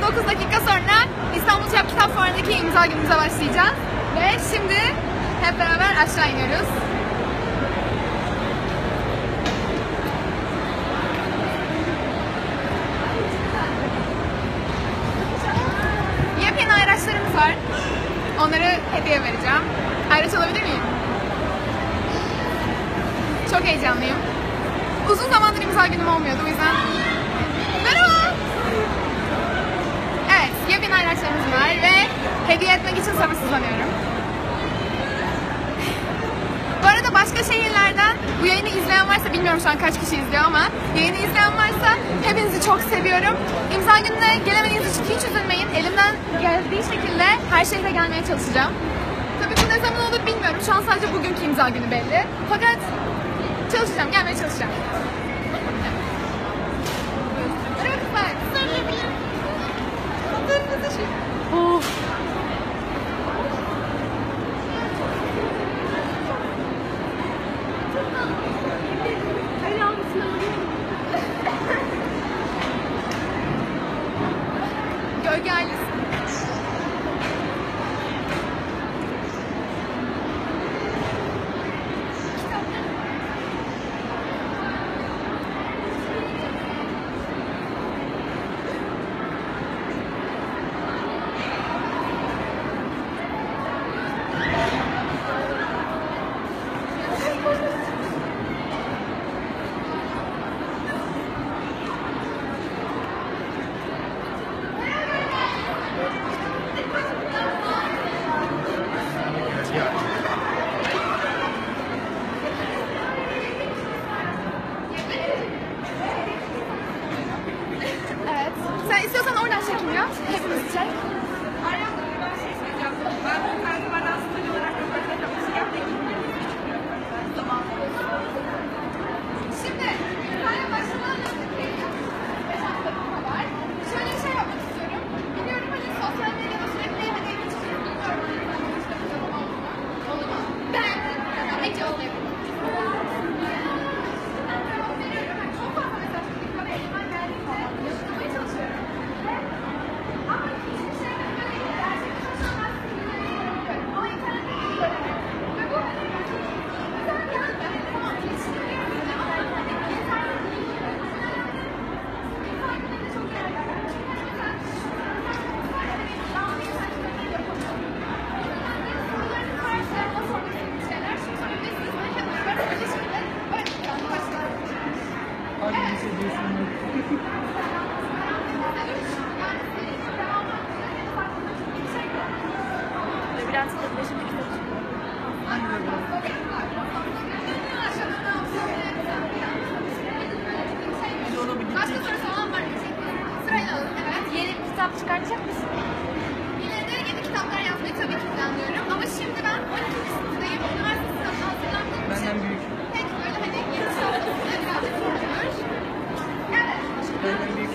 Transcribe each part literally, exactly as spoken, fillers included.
otuz dokuz dakika sonra İstanbul TÜYAP Kitap Fuarı'ndaki imza günümüze başlayacağız. Ve şimdi hep beraber aşağı iniyoruz. Yepyeni ayraçlarımız var. Onları hediye vereceğim. Ayraç alabilir miyim? Çok heyecanlıyım. Uzun zamandır imza günüm olmuyordu o yüzden. Merhaba! Evet, yepyeni ayraçlarımız var ve hediye etmek için sabırsızlanıyorum. Bu arada başka şehirlerden bu yayını izleyen varsa, bilmiyorum şu an kaç kişi izliyor ama yayını izleyen varsa hepinizi çok seviyorum. İmza gününe gelemediğiniz için hiç üzülmeyin. Elimden geldiği şekilde her şehre gelmeye çalışacağım. Tabii bu ne zaman olur bilmiyorum. Şu an sadece bugünkü imza günü belli. Fakat çalışacağım, gelmeye çalışacağım. Of. Gölge ailesi. Evet. Sen istiyorsan oradan çekim yap. Hepimiz çek. Ben şey söyleyeceğim. Ben bu perdelerden sınırlı olarak röportaj yapmışken de Tamam. Şimdi hikayeye başlamadan önce beş dakika var. Şöyle bir şey yapmak istiyorum. Biliyorum hani sosyal medyada sürekli hani bilmiyorum. Olur mu? Ben hiç olmayabilirim. Çok fazla mesaj çıkıyor ve elimden geldiği zaman yaşamaya çalışıyorum. Ama hiçbir şey böyle gerçekten şu an aslında bilmiyorum. Ama internette göremiyorum. Ve bu hani güzel geldi. Tamam iletişimde ama hani yeterli değil. İnsan gününde çok değerli. Çünkü mesela daha bir mesaj yapamıyorum. Soruların karşılarına sormak istediğim şeyler şu sorabilirsiniz. Hep beraber böyle şimdi böyle başlar. Labirent'in beşinci kitabı çıkıyor. Başka sorusu olan var mı? Sırayla alalım. Evet. Yeni bir kitap çıkartacak mısın? İleride yeni kitaplar yazmayı tabii ki planlıyorum. Ama şimdi ben on ikinci sınıftayım. Üniversite sınavına hazırlandığım için Benden büyük. pek böyle hani yeni kitaplarına birazcık zorluyor. Evet. Benden büyük.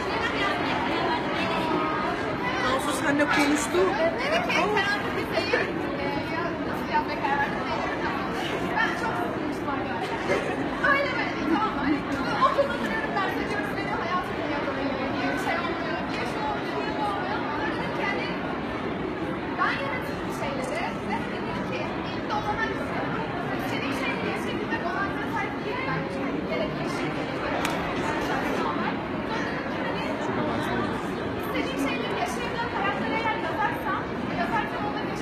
Tansu seninle konuştu. Evet, karanlık bir seyir. Nasıl yapmaya karar verdim? Ben çok sıkılmıştım arkadaşlar. Öyle böyle değil, tamam mı? Okulda duruyorum, ders ediyoruz, benim hayatımda yapılıyor, niye bir şey olmuyor, niye şu olmuyor, niye bu olmuyor. Sonra dedim ki hani, ben yaratıcı bir şeyleri ve dedim ki, ilk de olan hangisi? İstediğim şeyi bir şekilde olanlara sahip değil, ben çok gerekli şeyleri İstediğim şeyleri yaşayabilen karaktere eğer yazarsam, yazarsam ona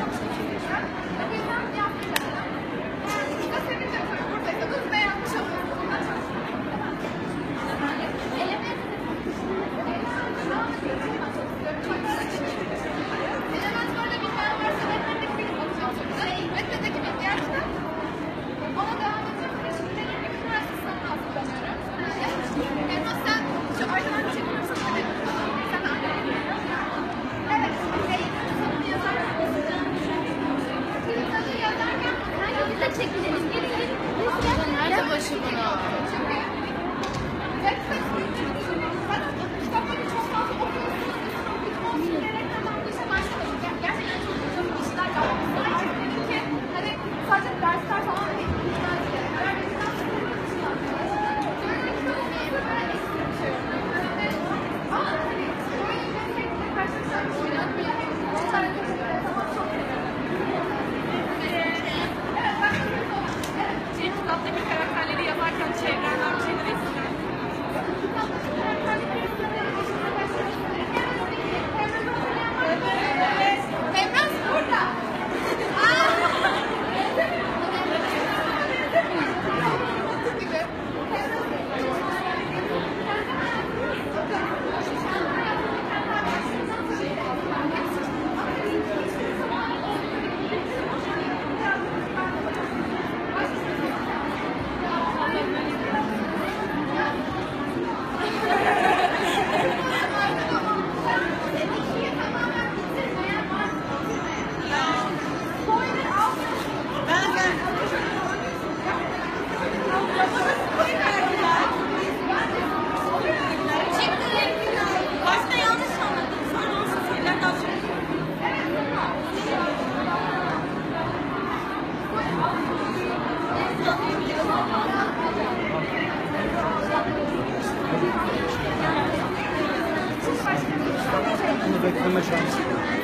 bekleme şansı.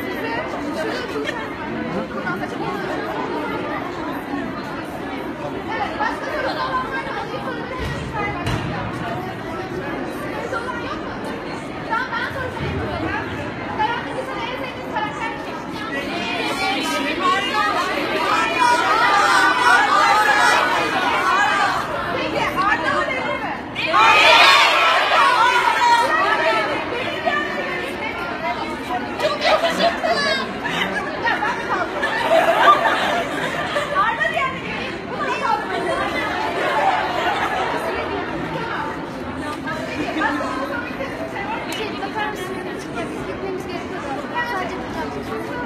Evet, başka soru olanlarla alayım sorabilirsiniz. Soru olan yok mu? Tamam, ben soru sorayım o zaman. Herhangi bir sene en sevdiğiniz karakter kim? Peki, Arda mı Emre mi? Çok yakışıklı. Ya ben mi kaldım? Arda diğerine geleyim. Bu da kaldım. Peki, başka bir sormak istediğiniz bir şey var mı? Şey, bakar mısın? Ya biz gitmemiz gerekiyor. Sadece fotoğraf.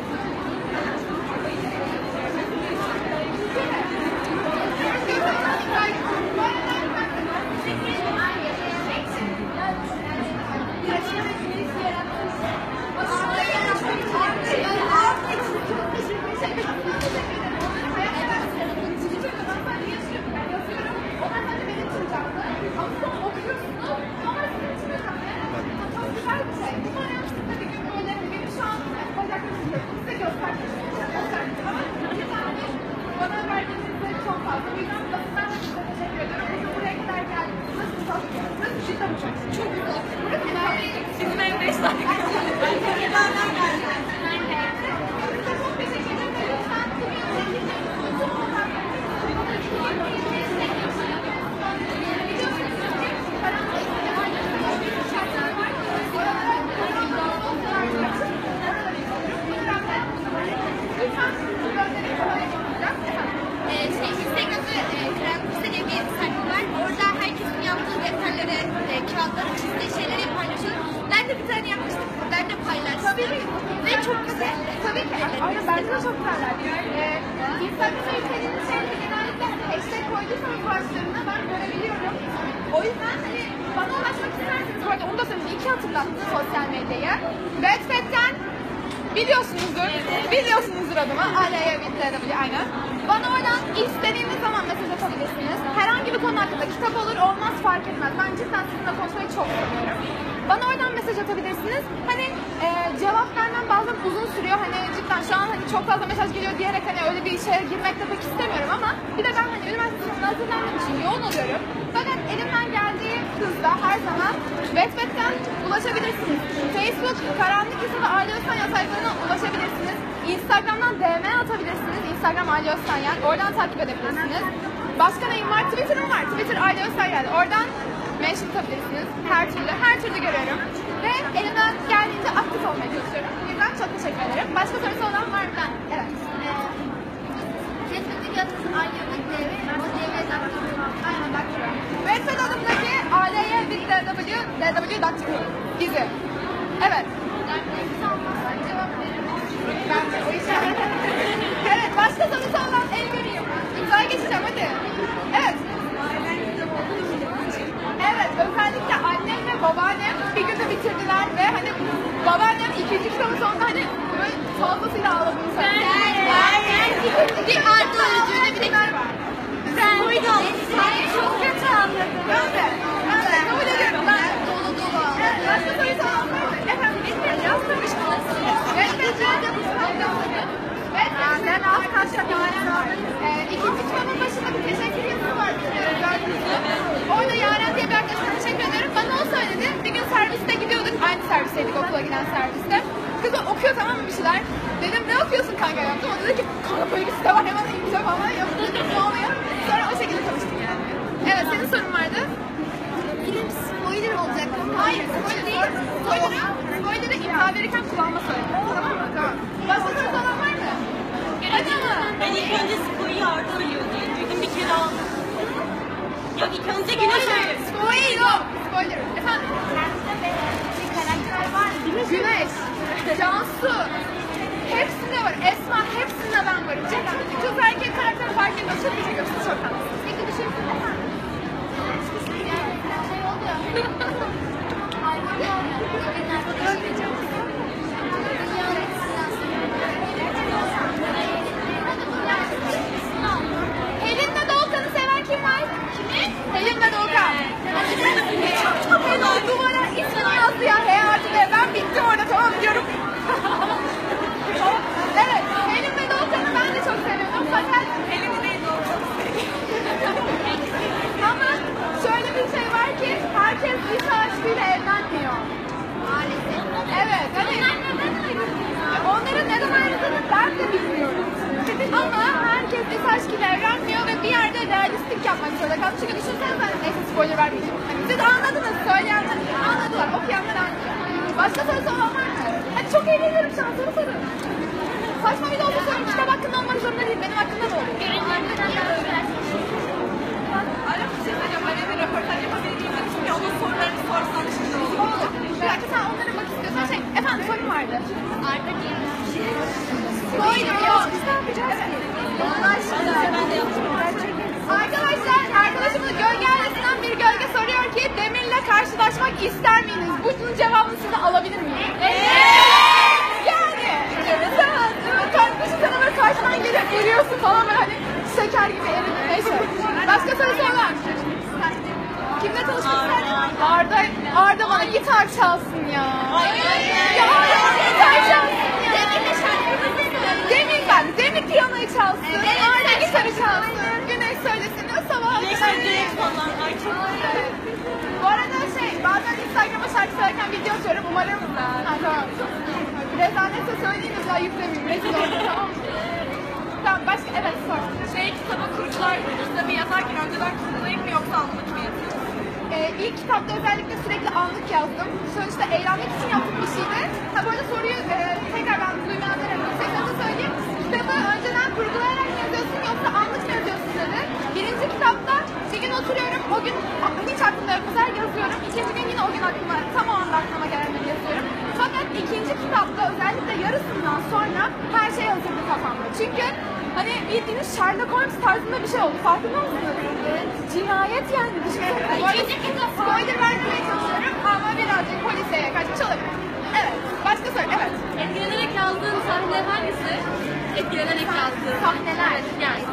Bana verdiğinizde çok fazla. O yüzden basından da size teşekkür ederim. Buraya kadar geldiniz. Nasıl bir tatlı? Nasıl bir şey tabii çok? Çok güzel. Burası nerede? Sizin en beş dakika. Ben kenardan geldim. Size çok teşekkür ederim. Lütfen bugün Ee, şey, Instagram'da e, Kremküse diye bir sayfa var. Orada herkesin yaptığı defterlere, e, kağıtlara çizdiği şeyleri paylaşıyor. Ben de bir tane yapmıştım. Ben de paylaştım. Tabii ki. Ve çok güzel. Tabii ki. Aynen bence de çok güzeller. Ee, Instagram'da yüklediğiniz şeyleri genellikle hashtag koyduysanız başlarına ben görebiliyorum. O yüzden hani bana ulaşmak isterseniz bu arada onu da söyleyeyim. İyi ki hatırlattı sosyal medyayı. Wattpad'den biliyorsunuzdur. Biliyorsunuzdur adımı. Aleyha Bitle'de aynen. Bana oradan istediğiniz zaman mesaj atabilirsiniz. Herhangi bir konu hakkında kitap olur olmaz fark etmez. Ben cidden sizinle konuşmayı çok seviyorum. Bana oradan mesaj atabilirsiniz. Hani e, cevap vermem bazen uzun sürüyor. Hani cidden şu an hani çok fazla mesaj geliyor diyerek hani öyle bir şeye girmek de pek istemiyorum ama bir de ben hani üniversite sınavına hazırlandığım için yoğun oluyorum. Fakat elimden geldiği hızda her zaman Wattpad'den ulaşabilirsiniz. Facebook, Karanlık Lise ve Aile Öztanya sayfalarına ulaşabilirsiniz. Instagram'dan D M atabilirsiniz. Instagram Aile Öztanya. Oradan takip edebilirsiniz. Başka neyim var? Twitter'ım var. Twitter Aile Öztanya. Oradan mention atabilirsiniz. Her türlü, her türlü görüyorum. Ve elimden geldiğince aktif olmaya çalışıyorum. O yüzden çok teşekkür ederim. Başka sorusu olan var mı? Ben. Evet. Facebook'taki adımız aynı yönetme ve o devlet aktivite. Aynen Daktilo. Website adımdaki A L Y B D W D W Daktilo. Bizim. Evet. Ben de o işaret. Evet, başka sorusu olan el göreyim. İmzaya geçeceğim hadi. Evet. Evet, özellikle annem ve babaannem bir günde bitirdiler ve hani babaannem ikinci kitabın sonunda hani böyle fazlasıyla ağladığını söyledi. Bir ardı öldüğüne bir de var. sen seni çok kötü anladım. Ben de. Ben de. Kabul ediyorum. Ben dolu dolu ağladım. Evet, başka sorusu olan var mı? Efendim, bilmiyorum. Yazdırmıştım. Evet, evet. Evet, ben alt kaçta Yaren var. Ee, ikinci kitabın başında bir teşekkür yazısı var. Orada Yaren diye bir arkadaşıma teşekkür ederim. Bana o söyledi. Bir gün serviste gidiyorduk. Aynı servisteydik, okula giden serviste. Kız okuyor tamam mı bir şeyler. Dedim ne okuyorsun kanka yaptım. O dedi ki kanka böyle bir site var hemen imza falan yaptım. Ne oluyor? Sonra o şekilde tanıştık yani. Evet, senin sorun vardı. film spoiler olacak. Hayır, spoiler değil. Spoiler'ı, spoiler'ı imza verirken kullanma söyledim. Tamam mı? Tamam. Başka sorusu olan var mı? Hadi ama. Ben ilk önce spoyu Arda biliyor diye duydum. Bir kere aldım. Yok ilk önce Güneş öyle. Spoiler. Spoiler. Efendim? Bir karakter var mı? Güneş, Cansu, hepsinde var. Esma, hepsinde ben varım. Cidden. Kız erkek karakteri fark etmez. Çok teşekkür ederim. Çok tatlısınız. Peki düşünsün efendim. Şey oldu ya. Hayvan oldu. Bugünlerde düşüneceğim. Ziyaret Helin'le Doğukan'ı seven kim var? Kimi? Helin'le Doğukan. Helin duvara ismini yazdı ya. H artı B. Ben bittim orada tamam mı? gibi evrenmiyor ve bir yerde realistik yapmak zorunda kaldım. Çünkü düşünsene ben neyse spoiler vermeyeceğim. Hani siz anladınız, söyleyenler anladılar, okuyanlar anladı. Başka sorusu olan var mı? Hadi çok eğleniyorum şu an, soru sorun. Saçma bir de olsa sorun, kitap hakkında olmak zorunda değil, benim hakkında da olur. Ara bir şey söyleyeceğim. Ben eve röportaj yapabildiğim için ya onun sorularını sorsan şimdi olur. Olur. Bir dakika sen onlara bak istiyorsan şey, efendim sorum vardı. Arda diye bir şey. Spoiler yok. Biz ne yapacağız ki? Allah aşkına. Ben de yaptım. Arkadaşlar, arkadaşımız gölge ailesinden bir gölge soruyor ki Demir'le karşılaşmak ister miydiniz? Bunun cevabını size alabilir miyim? Evet! Yani, sen kardeşi sana böyle karşıdan gelip eriyorsun falan böyle hani şeker gibi eridin neyse. Başka sorusu olan? Kimle tanışmak isterdin? Arda, Arda bana gitar çalsın ya. Ya Arda bana gitar çalsın ya. Demir'le şarkımızı Demir ben, Demir piyanoyu çalsın. Arda gitarı çalsın. Güneş söylesin. O sabah Güneşte falan. Ay çok Evet. Bu arada şey, bazen Instagram'a şarkı söylerken video atıyorum. Umarım... Ha, tamam. Rezaletse söyleyeyim de daha yüklemeyeyim. Rezil oldu, tamam mı? Tamam, başka... Evet, sor. Şey kitabı kurgular kitabı yazarken önceden kurgulayıp mı yoksa anlık mı yazıyorsun? Ee, ilk kitapta özellikle sürekli anlık yazdım. Sonuçta eğlenmek için yaptığım bir şeydi. Ha bu arada soruyu e, tekrar ben duymayanlara tekrar söyleyeyim. Kitabı önceden kurgulayarak mı yazıyorsun yoksa anlık mı yazıyorsun dedi. Birinci kitapta bir gün oturuyorum, o gün hiç aklımda yok, güzel yazıyorum. İkinci gün yine o gün aklıma, tam o anda aklıma gelenleri yazıyorum. Fakat ikinci kitapta özellikle yarısından sonra her şey hazırdı kafamda. Çünkü hani bildiğiniz Sherlock Holmes tarzında bir şey oldu. Farkında mısınız? Cinayet yani. İkinci kitap. Spoiler vermemeye çalışıyorum ama birazcık poliseye kaçmış olabilir. Evet. Başka soru. Evet. Etkilenerek yazdığın sahne hangisi? Etkilenerek yazdığın Sahneler. yani.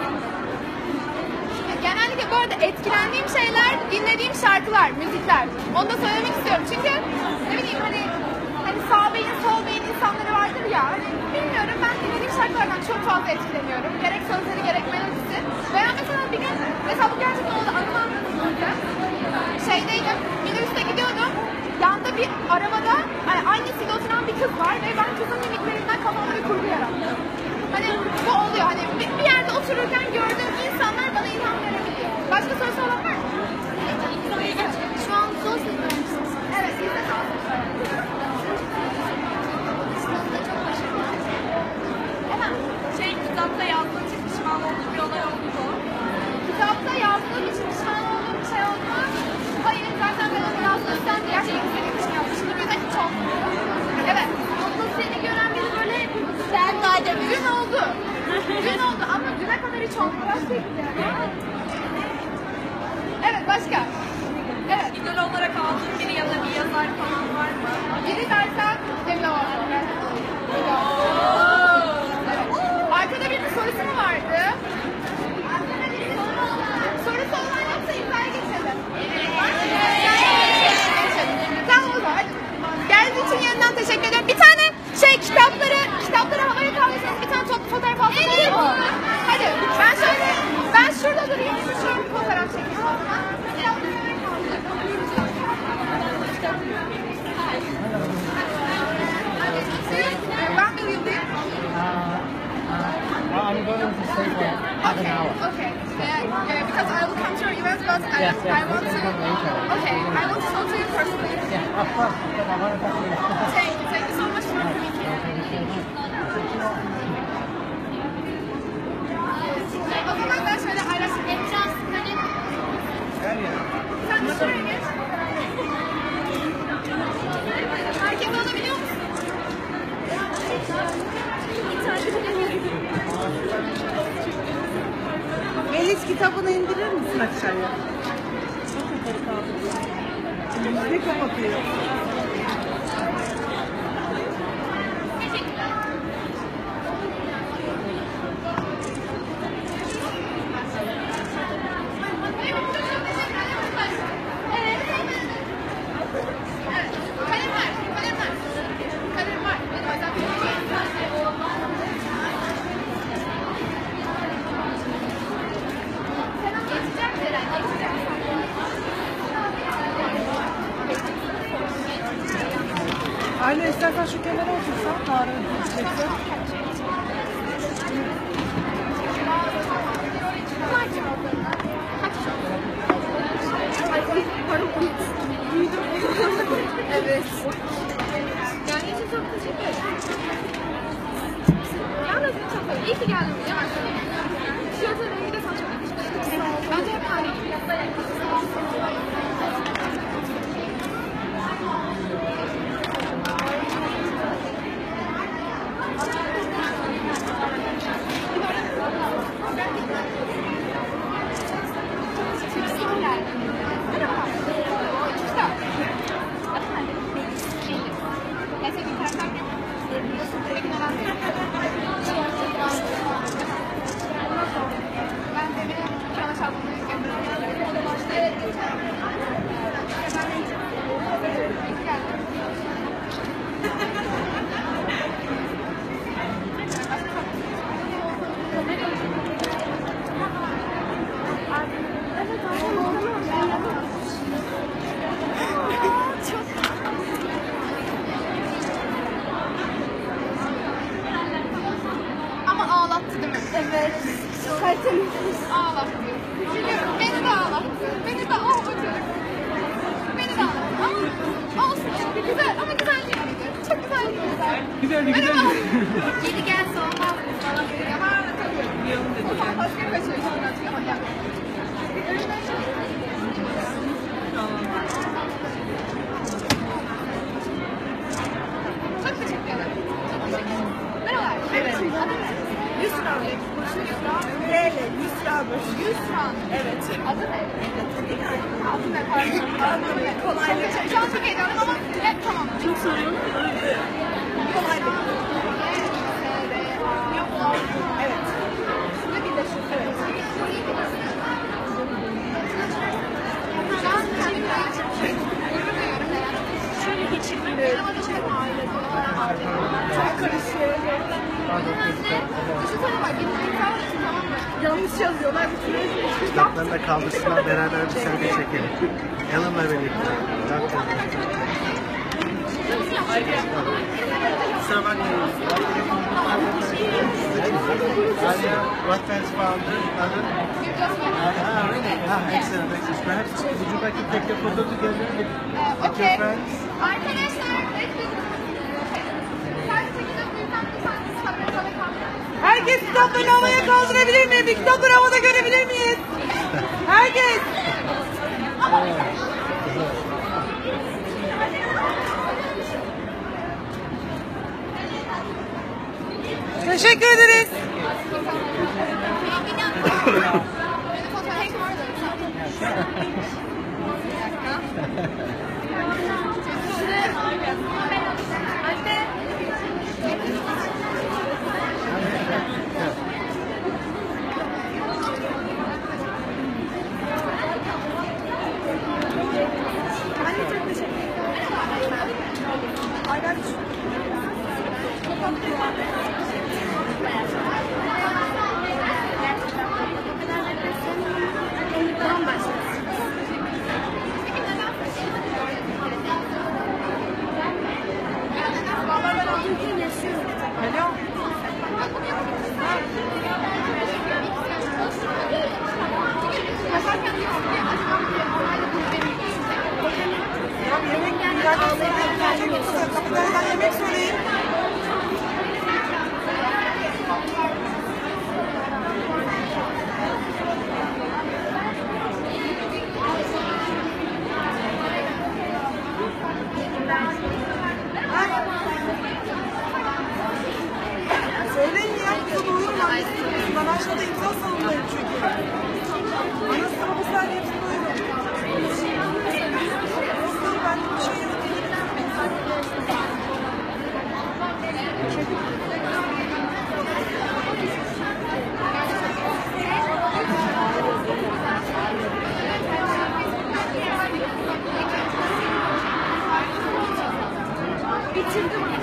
Genellikle bu arada etkilendiğim şeyler, dinlediğim şarkılar, müzikler. Onu da söylemek istiyorum. Çünkü ne bileyim hani hani sağ beyin, sol beyin insanları vardır ya. Hani bilmiyorum ben dinlediğim şarkılardan çok fazla etkileniyorum. Gerek sözleri gerek melodisi. Veya mesela bir gün, mesela bu gerçekten oldu, anımı anlatayım. Şeydeydim, minibüste gidiyordum. Yanda bir arabada hani annesiyle oturan bir kız var ve ben kızın mimiklerinden kafamda bir kurgu yarattım. Hani bu oluyor, hani bir, bir yerde otururken gördüğüm insanlar bana ilham verebiliyor. Başka sorusu olan var mı? Şu an son sınıfım. Evet, siz de son Sınıfta çok başarılı. Efendim, Şey kitapta yazdığın için pişman olduğun bir olay oldu mu? kitapta yazdığım için pişman olduğum bir şey oldu mu? Hayır, zaten ben onu yazdığımdan gerçekten istediğim için yapmıştım. Bir de hiç olmadı. Evet. Okul seni gören biri böyle ben daha da Dün oldu. Dün oldu ama düne kadar hiç olmadı. Başka Evet, başka. Evet. İdol olarak aldığın biri ya da bir yazar falan var mı? Biri dersen Cemile var. Arkada birinin sorusu mu vardı? Sorusu olan yoksa imzaya geçelim. Geçelim. Tamam o zaman. Hadi. Geldiğiniz için yeniden teşekkür ederim. Bir tane şey kitapları, kitapları havaya kaldırsanız bir tane toplu fotoğraf alsak olur mu? Hadi ben şöyle, ben şurada durayım. Şöyle bir fotoğraf çekeyim o zaman. Kitapları havaya kaldırın. Ben de uyudayım. Well, I'm going to stay for half an Okay, hour. okay. Yeah, yeah, because I will come to your event, but I, Yes, yes, I want we to. can come later. Okay, I want to talk to you personally. Yeah, of course, because I want to talk to you. Thank you, thank you so much for coming here. O zaman ben şöyle araştırayım. Sen de şuraya geç. Herkes alabiliyor musun? Melis kitabını indirir misin aşağıya? Çok yukarı kaldı. Ne kapatıyor? Kalem var, kalem var. Kalem var. Benim özel bir Selam geçeceğim Ceren, geçeceğim. Aynen istersen şu kenara otursan. Harun diyeceksin. var kağıtlarında. Kaç çok? Ay, para unut. Evet. Yani için çok teşekkür ederim. Yalnız çok seviyorum. İyi ki geldin buraya. Bak, tişörtün rengi de sana çok yakışmış. Bence hep aynı gibi. Ama ağlattı değil mi? Evet. Tertemiz. Ağlattı. Biliyorum. Beni de ağlattı. Beni de ağlattı. Beni de ağlattı. Ama olsun. Güzel. Ama güzel değil miydi? Çok güzel değil miydi? Güzeldi, güzeldi. Yedi gelse olmaz mı falan dedi. Ama tabii. O fantastik kaçıyor şimdi artık ama yani. Çok teşekkür ederim. Çok teşekkür ederim. Merhabalar. Evet. Adı ne? Yusra. Yusra. Neyle? Yusra'dır. Yusra. Evet. Adı ne? Adı ne? Pardon. Adı ne? Kolaylık. Şu an çok heyecanlıyım ama hep tamam. Çok sorun. Kolaylık. Evet. Ve bir de şu. Evet. Şu an kendimi gurur duyuyorum. Şöyle geçeyim. Benim adım çok aile. Çok karışıyor. Düşünsene bak, benim imkanım için tamam mı? Yanlış yazıyorlar. Bir sürü Kitaplarını da kaldırsınlar, beraber bir selfie çekelim. Yanımla birlikte. Kusura bakmayın. Alia, what fans founder? Ah, really? Ah, excellent, excellent. Perhaps would you like to take a photo together with, with Okay. your friends? Arkadaşlar, bekleyin. Sadece çekeceğiz, bu yüzden lütfen kamerayı ve kamerayı. Herkes kitaplarını havaya kaldırabilir mi? Bir kitapları havada görebilir miyiz? Herkes. Teşekkür ederiz. Benim fotoğrafım var da. Anne. Alo. Yaşarken diyorum ki acaba bir olayla bunu benim için Ya yemek yemek Kapılarından yemek söyleyin. Söyleyin ya, bu da olur mu? Ben aşağıda imza salonundayım çünkü. Anasını babasıyla hepsini duyuyorum. Yoksa ben bir şey yok. bitirdim.